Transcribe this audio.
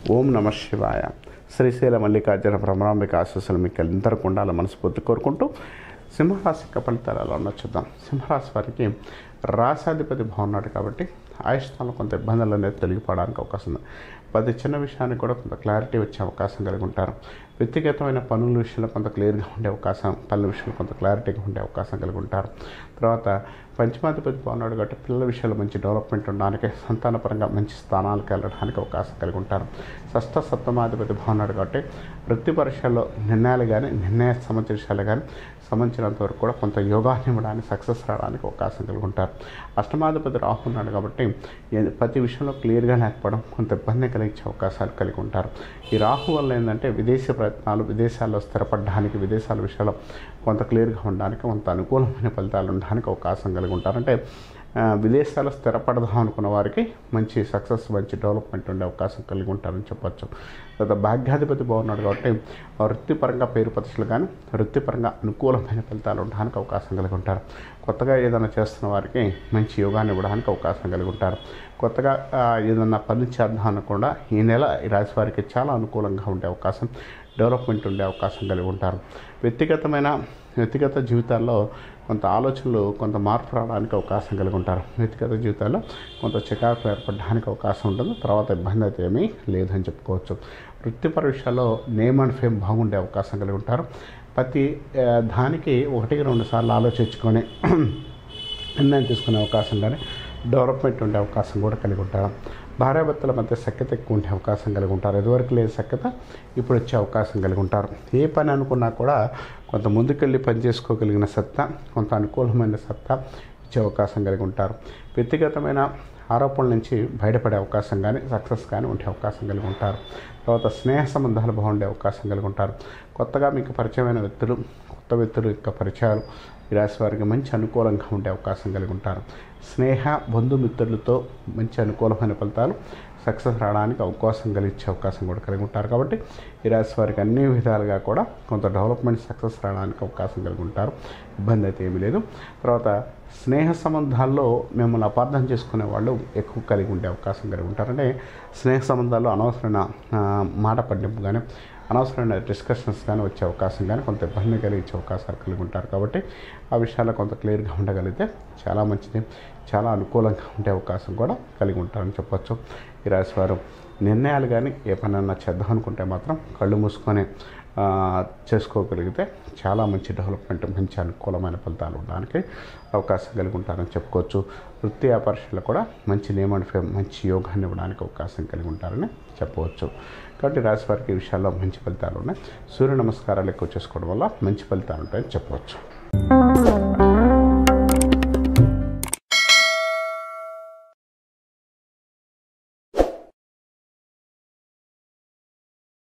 ఓం నమ శివాయ. శ్రీశైల మల్లికార్జున భ్రమరాంబిక ఆశీస్సులు మీకు అందరికీ ఉండాలని మనస్ఫూర్తి కోరుకుంటూ సింహరాశి యొక్క ఫలితాలు ఎలా ఉన్నా చూద్దాం. సింహరాశి వారికి రాశాధిపతి బాగున్నాడు కాబట్టి ఆయుష్కాలంలో కొంత ఇబ్బందులు అనేది తొలగిపోవడానికి అవకాశం ఉంది. ప్రతి చిన్న విషయానికి కూడా కొంత క్లారిటీ వచ్చే అవకాశం కలిగి ఉంటారు. వ్యక్తిగతమైన పనుల విషయంలో కొంత క్లియర్గా ఉండే అవకాశం, పనుల విషయంలో కొంత క్లారిటీగా ఉండే అవకాశం కలిగి ఉంటారు. తర్వాత పంచమాధిపతి బాగున్నాడు కాబట్టి పిల్లల విషయాల్లో మంచి డెవలప్మెంట్ ఉండడానికి, సంతానపరంగా మంచి స్థానాలకు వెళ్ళడానికి అవకాశం కలిగి ఉంటారు. షష్ఠ సప్తమాధిపతి బాగున్నాడు కాబట్టి వృత్తి పరీక్షల్లో నిర్ణయాలు కానీ నిర్ణయ సంబంధించాలు కానీ సంబంధించినంత వరకు కూడా కొంత యోగాన్ని ఇవ్వడానికి, సక్సెస్ రావడానికి అవకాశం కలిగి ఉంటారు. అష్టమాధిపతి రాహు ఉన్నాడు కాబట్టి ప్రతి విషయంలో క్లియర్గా లేకపోవడం కొంత ఇబ్బంది కలిగించే అవకాశాలు కలిగి ఉంటారు. ఈ రాహు వల్ల ఏంటంటే విదేశీ ప్రయత్నాలు, విదేశాల్లో స్థిరపడడానికి, విదేశాల విషయాల్లో కొంత క్లియర్గా ఉండడానికి, కొంత అనుకూలమైన ఫలితాలు ఉండడానికి అవకాశం కలిగి ఉంటారు. అంటే విదేశాల్లో స్థిరపడదాం అనుకున్న వారికి మంచి సక్సెస్, మంచి డెవలప్మెంట్ ఉండే అవకాశం కలిగి ఉంటారని చెప్పచ్చు. తర్వాత భాగ్యాధిపతి బాగున్నాడు కాబట్టి వృత్తిపరంగా పేరు ప్రతిష్టలు కానీ వృత్తిపరంగా అనుకూలమైన ఫలితాలు ఉండడానికి అవకాశం కలిగి ఉంటారు. కొత్తగా ఏదైనా చేస్తున్న వారికి మంచి యోగాన్ని ఇవ్వడానికి అవకాశం కలిగి ఉంటారు. కొత్తగా ఏదన్నా పని చేద్దాం అనకుండా ఈ నెల ఈ రాశి వారికి చాలా అనుకూలంగా ఉండే అవకాశం, డెవలప్మెంట్ ఉండే అవకాశం కలిగి ఉంటారు. వ్యక్తిగత జీవితాల్లో కొంత ఆలోచనలు, కొంత మార్పు రావడానికి అవకాశం కలిగి ఉంటారు. వ్యక్తిగత జీవితాల్లో కొంత చికాకు ఏర్పడడానికి అవకాశం ఉంటుంది. తర్వాత ఇబ్బంది అయితే ఏమీ లేదని చెప్పుకోవచ్చు. వృత్తిపర విషయాల్లో నేమ్ అండ్ ఫేమ్ బాగుండే అవకాశం కలిగి ఉంటారు. ప్రతి దానికి 1-2 సార్లు ఆలోచించుకొని నిర్ణయం తీసుకునే అవకాశం కానీ డెవలప్మెంట్ ఉండే అవకాశం కూడా కలిగి ఉంటారు. భార్యాభర్తల మధ్య సఖ్యత ఎక్కువ ఉండే అవకాశం కలిగి ఉంటారు. ఇదివరకు లేని సఖ్యత ఇప్పుడు వచ్చే అవకాశం కలిగి ఉంటారు. ఏ పని అనుకున్నా కూడా కొంత ముందుకెళ్ళి పని చేసుకోగలిగిన సత్తా, కొంత అనుకూలమైన సత్తా ఇచ్చే అవకాశం కలిగి ఉంటారు. వ్యక్తిగతమైన ఆరోపణల నుంచి బయటపడే అవకాశం కానీ సక్సెస్ కానీ ఉండే అవకాశం కలిగి ఉంటారు. తర్వాత స్నేహ సంబంధాలు బాగుండే అవకాశం కలిగి ఉంటారు. కొత్తగా మీకు పరిచయమైన వ్యక్తులు, కొత్త వ్యక్తుల యొక్క పరిచయాలు ఈ రాశి వారికి మంచి అనుకూలంగా ఉండే అవకాశం కలిగి ఉంటారు. స్నేహ బంధుమిత్రులతో మంచి అనుకూలమైన ఫలితాలు, సక్సెస్ రావడానికి అవకాశం కలిగించే అవకాశం కూడా కలిగి ఉంటారు. కాబట్టి ఈ రాశి వారికి అన్ని విధాలుగా కూడా కొంత డెవలప్మెంట్, సక్సెస్ రావడానికి అవకాశం కలిగి ఉంటారు. ఇబ్బంది అయితే ఏమీ లేదు. తర్వాత స్నేహ సంబంధాల్లో మిమ్మల్ని అపార్థం చేసుకునే వాళ్ళు ఎక్కువ కలిగి ఉండే అవకాశం కలిగి ఉంటారు. అంటే స్నేహ సంబంధాల్లో అనవసరమైన మాట పట్టింపు కానీ, అనవసరమైన డిస్కషన్స్ కానీ వచ్చే అవకాశం కానీ కొంత ఇబ్బంది కలిగించే అవకాశాలు కలిగి ఉంటారు. కాబట్టి ఆ విషయాల్లో కొంత క్లియర్గా ఉండగలిగితే చాలా మంచిది, చాలా అనుకూలంగా ఉండే అవకాశం కూడా కలిగి ఉంటారని చెప్పచ్చు. ఈ రాశి వారు నిర్ణయాలు కానీ ఏ పనన్నా చేద్దాం అనుకుంటే మాత్రం కళ్ళు మూసుకొని చేసుకోగలిగితే చాలా మంచి డెవలప్మెంట్, మంచి అనుకూలమైన ఫలితాలు ఉండడానికి అవకాశం కలిగి ఉంటారని చెప్పుకోవచ్చు. వృత్తి వ్యాపారాల్లో కూడా మంచి నేమ్ అండ్ ఫేమ్, మంచి యోగాన్ని ఇవ్వడానికి అవకాశం కలిగి ఉంటారని చెప్పవచ్చు. కాబట్టి రాశి వారికి ఈ విషయాల్లో మంచి ఫలితాలు ఉన్నాయి. సూర్య నమస్కారాలు ఎక్కువ చేసుకోవడం వల్ల మంచి ఫలితాలు ఉంటాయని చెప్పవచ్చు.